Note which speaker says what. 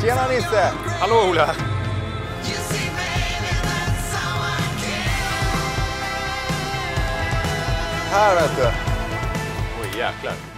Speaker 1: Tjena Nisse!
Speaker 2: Hallå Ola!
Speaker 1: Här vet du.
Speaker 2: Oj jäklar.